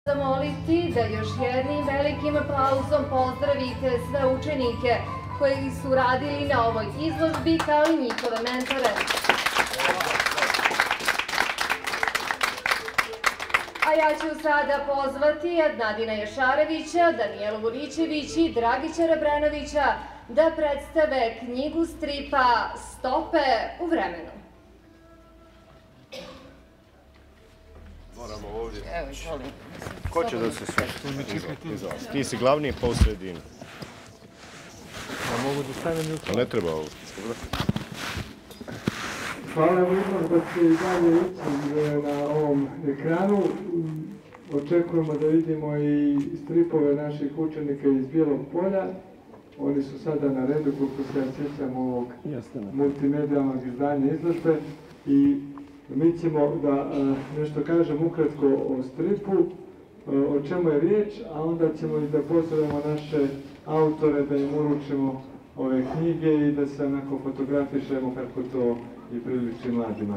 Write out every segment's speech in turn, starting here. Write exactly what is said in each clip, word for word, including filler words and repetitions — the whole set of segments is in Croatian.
Zamoliti da još jednim velikim aplauzom pozdravite sve učenike koji su radili na ovoj izložbi kao i njihove mentore. A ja ću sada pozvati Adnadina Jašarevića, Danijelu Vuričević i Dragića Rebrenovića da predstave knjigu stripa Stope u vremenu. Moramo ovdje. Ko će da se sve? Ti si glavni pa u sredini. Ja mogu da stavim u to. Ne treba ovo. Hvala vam da ste i dalje ići na ovom ekranu. Očekujemo da vidimo i stripove naših učenika iz Bijelog polja. Oni su sada na redu, koliko se ja sjećam ovog multimedijalnog izdanja izložbe. I mi ćemo da nešto kažem ukratko o stripu, o čemu je riječ, a onda ćemo i da pozdravimo naše autore, da im uručimo ove knjige i da se onako fotografišemo kako to i priliči mladima.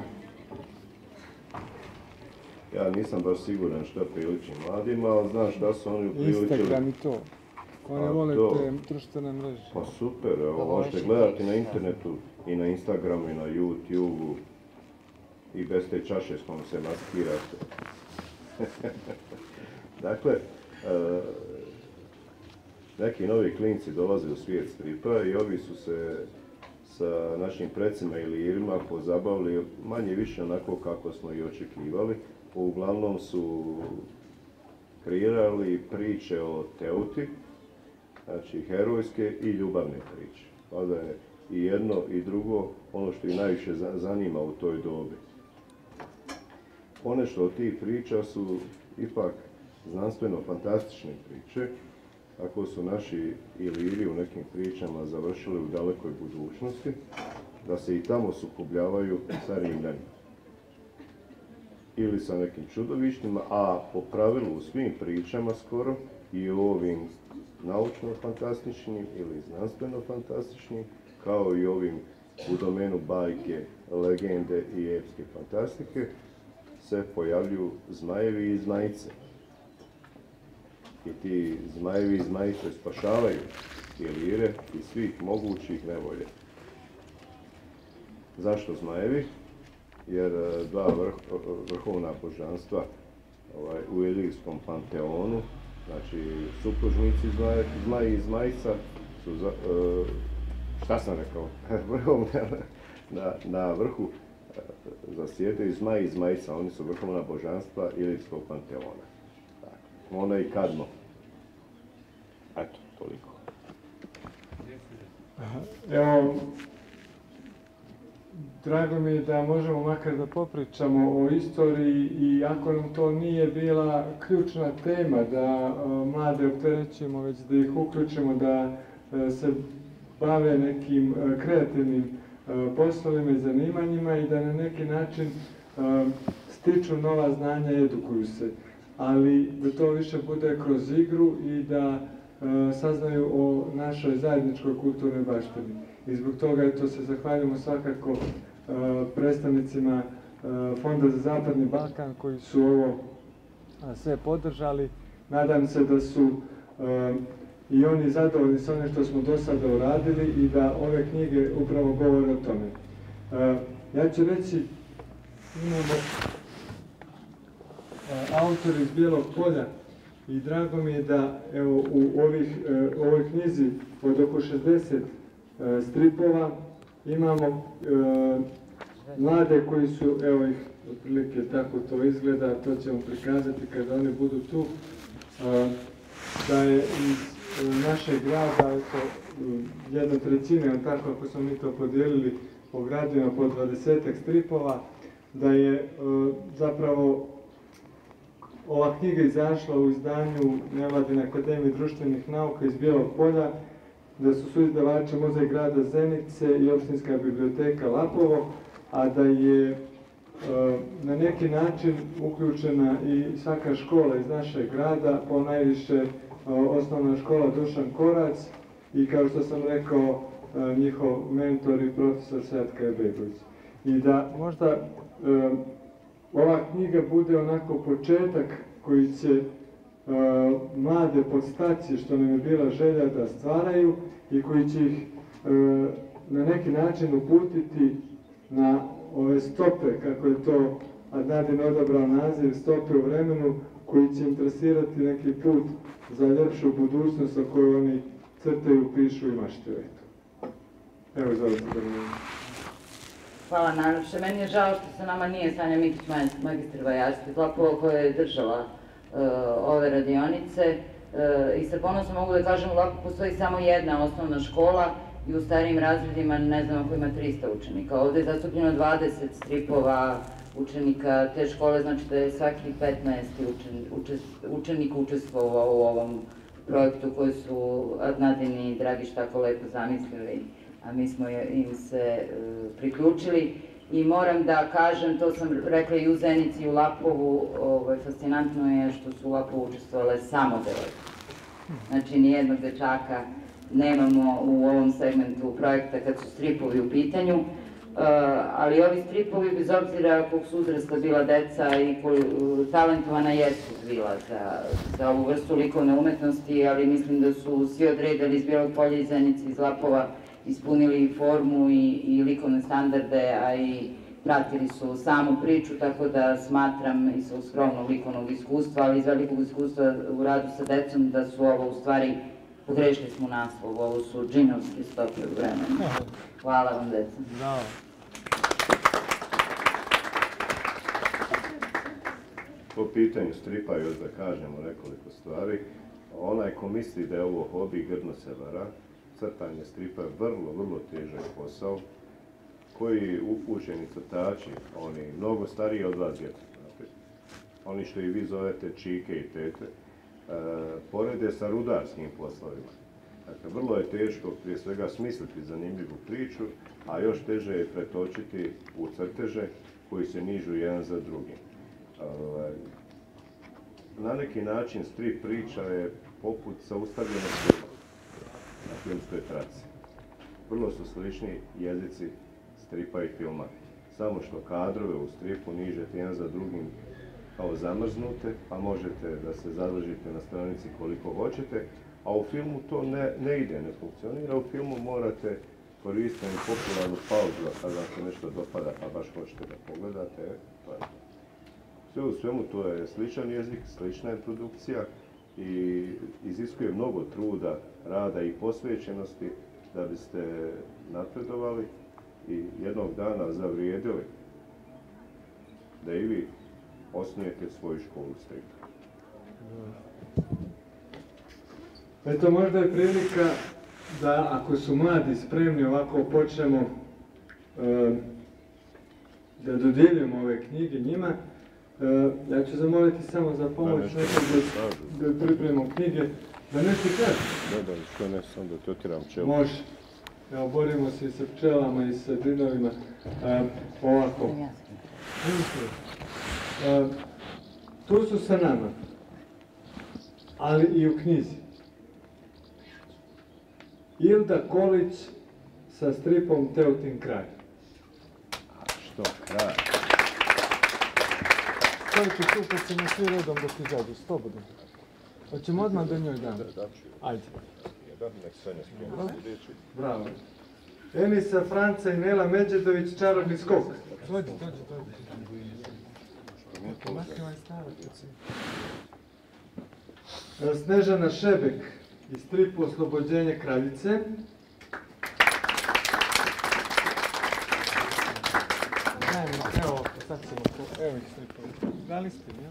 Ja nisam baš siguran šta priliči mladima, ali znam šta su oni upriličili. Instagram i to. Oni vole te društvene mreže. Pa super, evo, možete gledati na internetu i na Instagramu i na YouTubeu i bez te čaše s kojom se maskirate. Dakle, neki novi klinci dolaze u svijet stripa i ovi su se sa našim precima ili irima pozabavili manje više onako kako smo i očekivali. Uglavnom su kreirali priče o Teuti, znači herojske i ljubavne priče. Onda je i jedno i drugo ono što ih najviše zanima u toj dobi. Ponešto od tih priča su ipak znanstveno-fantastične priče, ako su naši iliri u nekim pričama završili u dalekoj budućnosti, da se i tamo sukobljavaju sa Rimljanima. Ili sa nekim čudovištima, a po pravilu u svim pričama skoro i u ovim naučno-fantastičnim ili znanstveno-fantastičnim, kao i ovim u domenu bajke, legende i epske fantastike, se pojavljuju zmajevi i zmajice. I ti zmajevi i zmajice spašavaju ilire iz svih mogućih nevolja. Zašto zmajevi? Jer dva vrh, vrhovna božanstva ovaj, u ilirskom panteonu, znači supružnici zmaji i zmajica, su, za, uh, šta sam rekao, na, na vrhu zasjedaju zmaj i zmajica, oni su vrhovna božanstva ilirskog panteona. Ona i Kadmo. Eto, toliko. Evo, drago mi je da možemo makar da popričamo o istoriji i ako nam to nije bila ključna tema, da mlade opterećujemo, već da ih uključimo, da se bave nekim kreativnim poslovima i zanimanjima i da na neki način stiču nova znanja i edukuju se. Ali da to više bude kroz igru i da e, saznaju o našoj zajedničkoj kulturnoj baštini. I zbog toga eto, se zahvaljujemo svakako e, predstavnicima e, Fonda za Zapadni Balkan koji su ovo a, sve podržali. Nadam se da su e, i oni zadovoljni s onim što smo do sada uradili i da ove knjige upravo govore o tome. E, ja ću reći, imamo autor iz Bijelog polja i drago mi je da evo, u ovih, e, ovoj knjizi od oko šezdeset e, stripova imamo e, mlade koji su, evo ih, otprilike tako to izgleda, to ćemo prikazati kada oni budu tu, e, da je iz e, našeg grada, eto, jedna trećina, tako ako smo mi to podijelili po gradima po dvadesetak stripova, da je e, zapravo ova knjiga izašla u izdanju Nevladine akademije društvenih nauka iz Bijelog polja, da su suizdavači Muzej grada Zenice i Opštinska biblioteka Lapovo, a da je e, na neki način uključena i svaka škola iz našeg grada, po najviše e, osnovna škola Dušan Korac i kao što sam rekao e, njihov mentor i profesor Sjatka Begović. I da možda e, ova knjiga bude onako početak koji će mlade podstacije, što nam je bila želja da stvaraju i koji će ih na neki način uputiti na ove stope, kako je to Adnadin odabrao naziv, stope u vremenu, koji će im trasirati neki put za ljepšu budućnost o kojoj oni crtaju, pišu i maštaju. Evo, izvolite da mi... Hvala najljepše. Meni je žao što sa nama nije Sanja Mikić, magistar vajarstva iz Lapova, koja je držala ove radionice. I sa ponosom mogu da kažem, u Lapovu postoji samo jedna osnovna škola i u starijim razredima, ne znam ako ima trista učenika. Ovde je zastupljeno dvadeset stripova učenika te škole, znači da je svaki petnaesti učenik učestvovao u ovom projektu koji su Adnadin i Dragiš tako lepo zamislili, a mi smo im se priključili. I moram da kažem, to sam rekla i u Zenici i u Lapovu, fascinantno je što su u Lapovu učestvovale samo devojke. Znači, nijednog dečaka nemamo u ovom segmentu projekta kad su stripovi u pitanju, ali ovi stripovi, bez obzira kog su uzrasta bila deca i talentovana jesu bila za ovu vrstu likovne umetnosti, ali mislim da su svi odredali iz Bijelog Polja, iz Zenice, iz Lapova, ispunili formu i likovne standarde, a i pratili su samu priču, tako da smatram i sa skromnog likovnog iskustva, ali iz velikog iskustva u radu sa decom, da su ovo u stvari, pogrešili smo naslov, ovo su džinovske stope u vremenu. Hvala vam, deca. Po pitanju stripa još da kažemo nekoliko stvari. Onaj ko misli da je ovo hobi, grdno se vara. Crtanje stripa je vrlo, vrlo težak posao, koji upućeni crtači, oni mnogo stariji od vas djeca, oni što i vi zovete čike i tete, porede sa rudarskim poslovima. Dakle, vrlo je teško prije svega smisliti zanimljivu priču, a još teže je pretočiti u crteže koji se nižu jedan za drugim. Na neki način strip priča je poput zaustavljenog filma na filmskoj traci. Vrlo su slični jezici stripa i filma, samo što kadrove u stripu nižete jedan za drugim kao zamrznute, pa možete da se zadržite na stranici koliko hoćete, a u filmu to ne ide, ne funkcionira. U filmu morate koristiti popularnu pauzu, a kada vam se nešto dopada, pa baš hoćete da pogledate. Sve u svemu to je sličan jezik, slična je produkcija i iziskuje mnogo truda, rada i posvećenosti da biste napredovali i jednog dana zavrijedili da i vi osnujete svoju školu stripa. Eto, možda je prilika da ako su mladi spremni ovako počnemo da dodjeljujemo ove knjige njima. Ja ću zamoliti samo za pomoć da pripremimo knjige. Da nešto kažem? Da, da, što ne, sam da totiram pčelu. Može. Evo, borimo se i sa pčelama i sa drinovima. Ovako. Tu su sa nama, ali i u knjizi. Ilda Kolić sa stripom Teotin kraj. A što kraj? Stavite tu pa se na svi redom dok izađu, slobodno. Hoćemo odmah do njoj dam. Ajde. Bravo. Enisa Franca i Nela Međedović, Čarobni skok. Dođi, dođi, dođi. Snežana Šebek iz stripu Oslobođenje kraljice. Evo, sad ćemo to, evo ih stripovi. Dali ste mi, ja?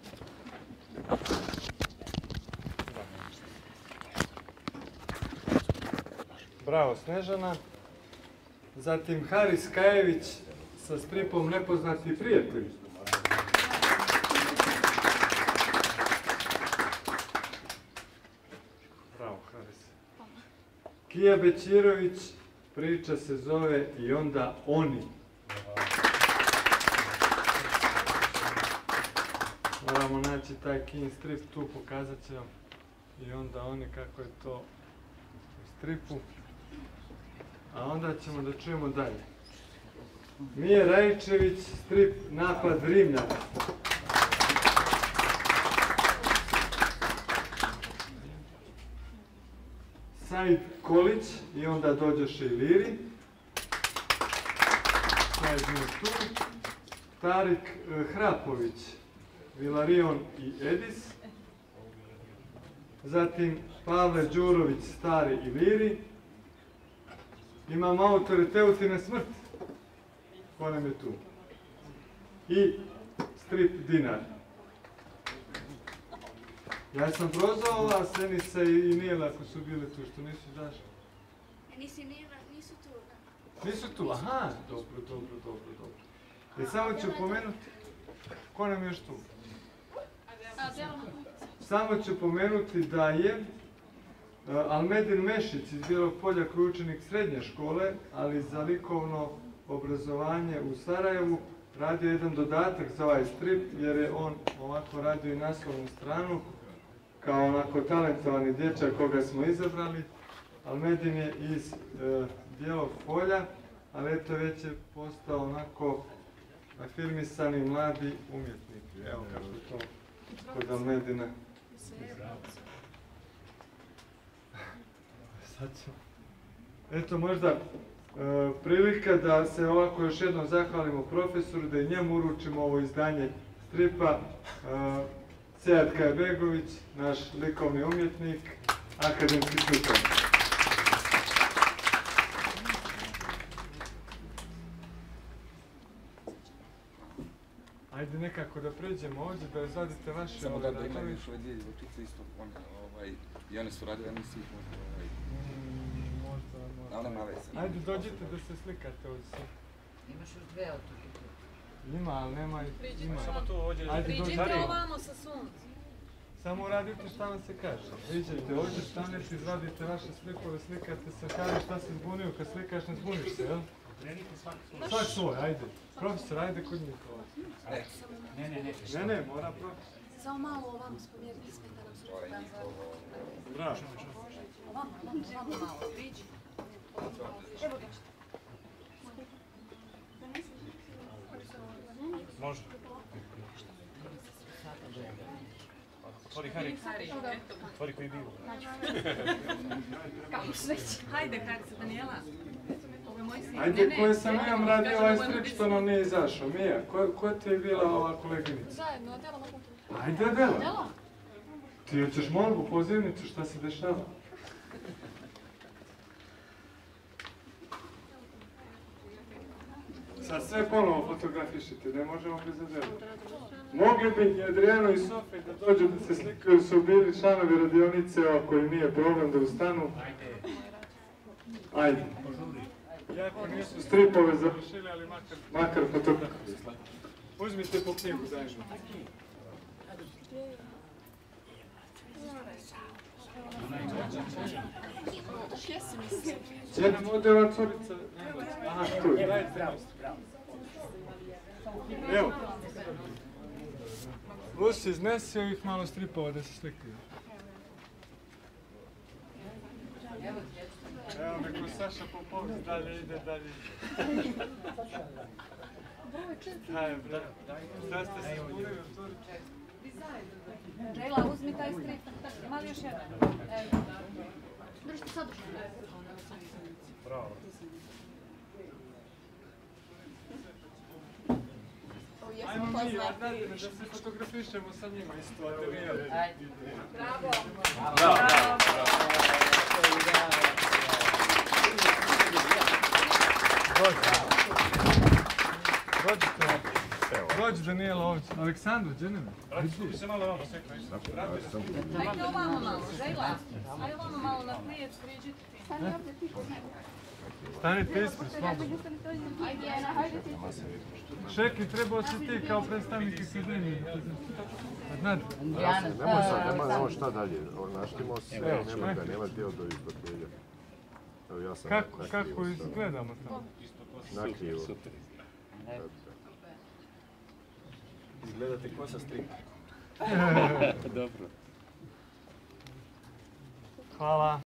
Bravo, Snežana. Zatim Haris Kajević sa stripom Nepoznati prijatelj. Bravo, Haris. Kija Bećirović, priča se zove I onda oni. Moramo naći taj Kijin strip, tu pokazat će vam I onda oni kako je to u stripu. A onda ćemo da čujemo dalje. Mije Rajčević, strip Napad Rimljana. Said Kolić i onda dođoše i Liri. Said nije tu. Tarik e, Hrapović, Vilarion i Edis. Zatim Pavle Đurović, Stari i Liri. Imamo autore Teutine smrt. Ko nam je tu? I strip Dinar. Ja sam prozvao ova Senica i Nijela ako su bile tu, što nisu izašli. Nisi Nijela, nisu tu. Nisu tu? Aha, dobro, dobro, dobro, dobro. I samo ću pomenuti, ko nam je još tu? Samo ću pomenuti da je uh, Almedin Mešić iz Bijelog Polja koji je učenik srednje škole, ali za likovno obrazovanje u Sarajevu, radio jedan dodatak za ovaj strip, jer je on ovako radio i naslovnu stranu, kao onako talentovani dječak koga smo izabrali. Almedin je iz e, Bijelog Polja, ali eto već je postao onako afirmisani mladi umjetnik. Evo kako je to kod Almedina. Sad ću. Eto možda e, prilika da se ovako još jednom zahvalimo profesoru, da i njemu uručimo ovo izdanje stripa. E, Sead Kajbegović, naš likovni umjetnik, akademski slikar. Ajde nekako da pređemo ovdje, da izvadite vaše... Samo da imaju još ove dvije zvučice isto, i one su radile, oni su ih možda... Možda, možda. One male se. Ajde dođite da se slikate ovdje sve. Imaš još dve od toga. Ima, ali nema... Ima. Samo tu ovdje. Priđite ovamo sa suncem. Samo uradite šta vam se kaže. Priđite ovdje, stanete, izvadite vaše slikove, slikate se, kaže šta se zbunio, kad slikaš ne zbuniš se, jel? Svak svoj, ajde. Profesor, ajde kod njih ovdje. Ne, ne, ne. Ne, ne, mora profesor. Samo malo ovamo spomjeriti sve da nam se učitam za... Bravo. Ovamo, ovamo, ovamo malo, priđi. Evo dođite. Može. Otvori Hari. Otvori koji je bio. Kako sveći. Hajde, kako se, Danijela. Ovo je moj sin. Ajde, koje sam Mijam radio ovaj strip što nam nije izašao? Mija, ko, ko ti je bila ova koleginica? Zajedno, Adela mogu tu. Ajde, Adela. Adela? Ti hoćeš molbu, pozivnicu, šta se dešava? Sad sve ponovo fotografišite, ne možemo bez Adela. Mogli bi Adriano i Sofija da dođu da se slikaju, su bili članovi radionice, ako im nije problem da ustanu. Ajde. Iako nisu stripove završili, ali makar, makar fotografije. Uzmite po knjigu zajedno. Jedna modela curica. Aha, tu je. Dajte. Evo. Lucy, iznesi ovih malo stripova da se slikaju. Evo neko Saša Popović dalje ide, dalje ide. Daj, daj. Šta ste se zbunili, otvorite? Džela, uzmi taj strip. Ima li još jedan? Evo. Držite sadržaj. Bravo. Ajmo mi, da se fotografišemo sa njima isto, Adriel. Bravo. Bravo. Dođite. Dođi Danijela ovdje. Aleksandru, gdje nema? Vrati se malo ovamo, sve koji su. Ajde ovamo malo, Žela. Ajde ovamo malo na plijec, priđite. Stanite ispred, slobodno. Ajde, hajde ti. Šeki, trebao si ti kao predstavnik akademije. Nad. Nemoj sad, nemoj ovo šta dalje, naštimo se, nema ga, nema dio do ispod telja. Evo ja sam Kako, kako izgledamo tamo? nakrivo. Izgledate ko sa stripa. Dobro. Hvala.